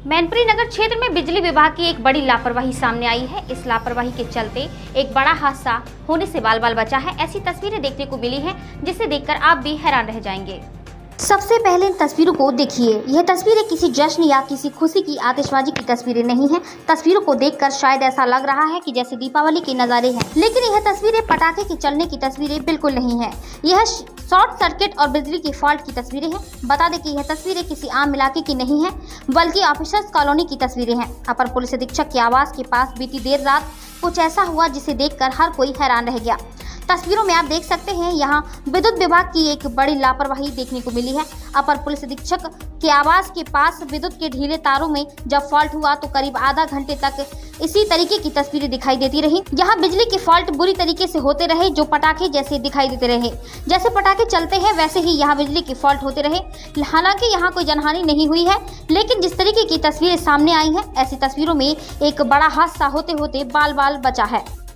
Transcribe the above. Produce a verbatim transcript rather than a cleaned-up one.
मैनपुरी नगर क्षेत्र में बिजली विभाग की एक बड़ी लापरवाही सामने आई है। इस लापरवाही के चलते एक बड़ा हादसा होने से बाल बाल बचा है। ऐसी तस्वीरें देखने को मिली हैं जिसे देखकर आप भी हैरान रह जाएंगे। सबसे पहले इन तस्वीरों को देखिए। यह तस्वीरें किसी जश्न या किसी खुशी की आतिशबाजी की तस्वीरें नहीं हैं। तस्वीरों को देखकर शायद ऐसा लग रहा है कि जैसे दीपावली के नज़ारे हैं, लेकिन यह तस्वीरें पटाखे के चलने की तस्वीरें बिल्कुल नहीं है। यह शॉर्ट सर्किट और बिजली की फॉल्ट की तस्वीरें हैं। बता दें कि यह तस्वीरें किसी आम इलाके की नहीं है, बल्कि ऑफिसर्स कॉलोनी की तस्वीरें हैं। अपर पुलिस अधीक्षक के आवास के पास बीती देर रात कुछ ऐसा हुआ जिसे देखकर हर कोई हैरान रह गया। तस्वीरों में आप देख सकते हैं, यहाँ विद्युत विभाग की एक बड़ी लापरवाही देखने को मिली है। अपर पुलिस अधीक्षक के आवास के पास विद्युत के ढीले तारों में जब फॉल्ट हुआ तो करीब आधा घंटे तक इसी तरीके की तस्वीरें दिखाई देती रही। यहाँ बिजली के फॉल्ट बुरी तरीके से होते रहे, जो पटाखे जैसे दिखाई देते रहे। जैसे पटाखे चलते हैं वैसे ही यहाँ बिजली के फॉल्ट होते रहे। हालांकि यहाँ कोई जनहानि नहीं हुई है, लेकिन जिस तरीके की तस्वीरें सामने आई हैं, ऐसी तस्वीरों में एक बड़ा हादसा होते होते बाल बाल बचा है।